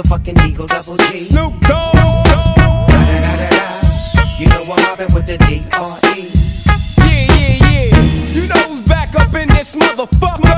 motherfucking Eagle Double G. Snoop Dogg. You know I'm mobbing with the D.R.E. Yeah. You know who's back up in this motherfucker.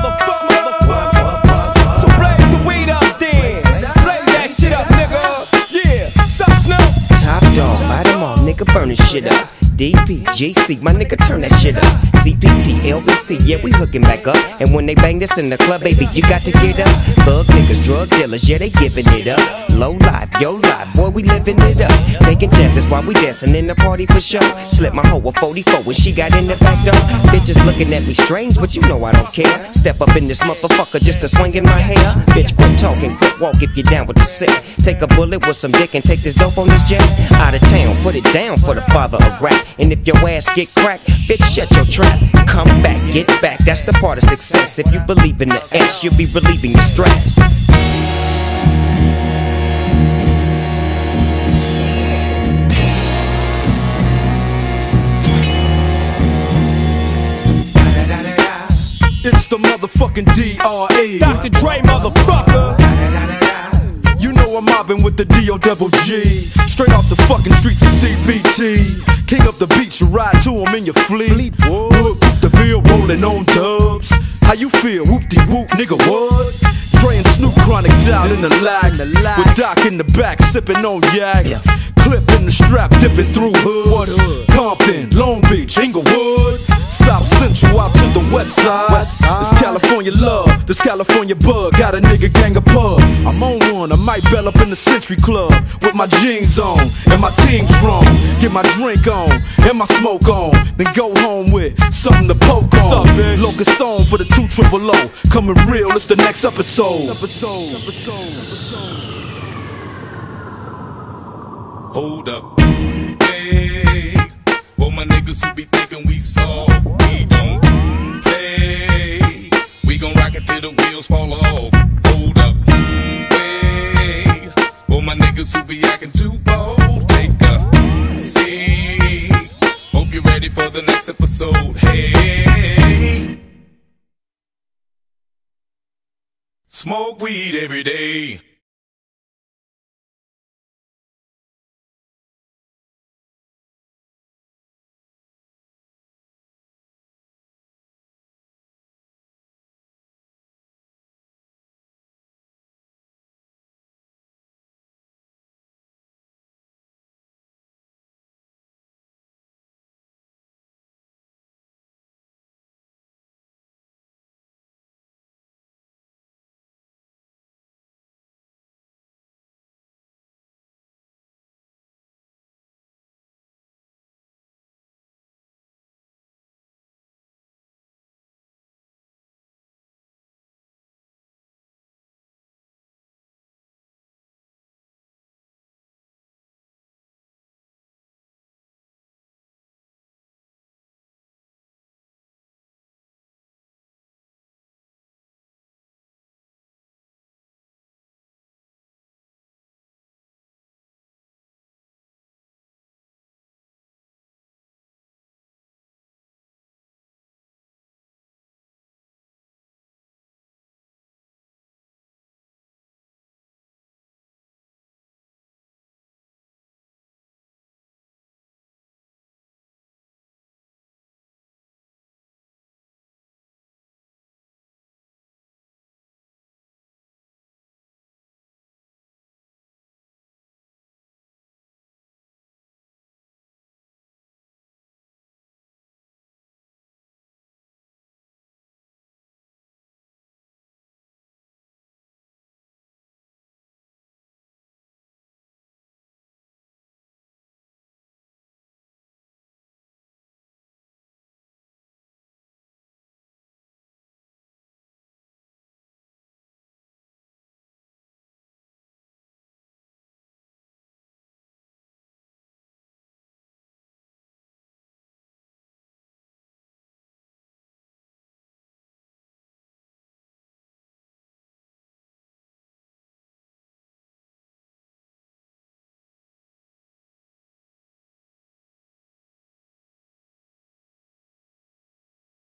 So blaze the weed up then. Blaze that shit up, nigga. Yeah. Sup, Snoop? Top dog, bite them all, nigga, burn this shit up. DPGC, my nigga, turn that shit up. CPT, LBC, yeah, we hooking back up. And when they bang this in the club, baby, you got to get up. Thug niggas, drug dealers, yeah, they giving it up. Low life, yo life, boy, we living it up. Taking chances while we dancing in the party for sure. Slip my hoe a 44 when she got in the back door. Bitches looking at me strange, but you know I don't care. Step up in this motherfucker just to swing in my hair. Bitch, quit talking, quit walk if you're down with the set. Take a bullet with some dick and take this dope on this jet. Out of town, put it down for the father of rap. And if your ass get cracked, bitch, shut your trap. Come back, get back, that's the part of success. If you believe in the S, you'll be relieving the stress. It's the motherfucking D.R.E. Dr. Dre, motherfucker. You know I'm mobbing with the D.O.G. Straight off the fucking streets of CPT. King up the beach, you ride to him in your fleet. Whoop, the Ville rolling on dubs. How you feel? Whoop-de-whoop, nigga, what? Dre and Snoop Chronic down in the lag. With Doc in the back, sipping on yak. Clip in the strap, dipping through hoods. Compton, Long Beach, Inglewood. South Central out to the west side. This California love, this California bug. Got a nigga gang of pub. I'm on one, I might bell up in the Century Club with my jeans on and my team strong. Get my drink on and my smoke on, then go home with something to poke on. Locust song for the 2 triple O. Coming real, it's the next episode. Hold up, hey, for my niggas who be thinking we soft, we don't play. We gon' rock it till the wheels fall off. Hold up, hey, for my niggas who be acting too bold, take a seat. Hope you're ready for the next episode. Hey, smoke weed every day.